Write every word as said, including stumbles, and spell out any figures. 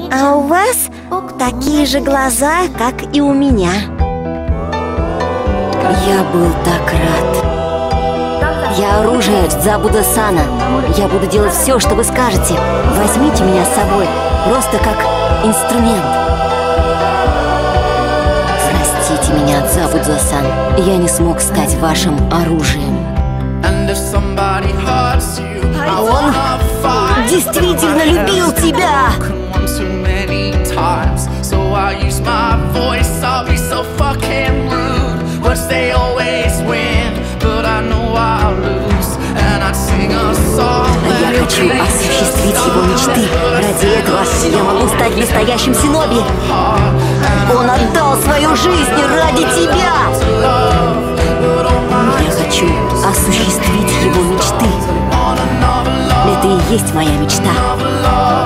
А у вас такие же глаза, как и у меня. Я был так рад. Я оружие Дзабуда-сана. Я буду делать все, что вы скажете. Возьмите меня с собой, просто как инструмент. Простите меня, Дзабуда-сан. Я не смог стать вашим оружием. Он действительно любил тебя! Я хочу осуществить его мечты. Ради этого я могу стать настоящим синоби. Он отдал свою жизнь ради тебя. Я хочу осуществить его мечты. Это и есть моя мечта.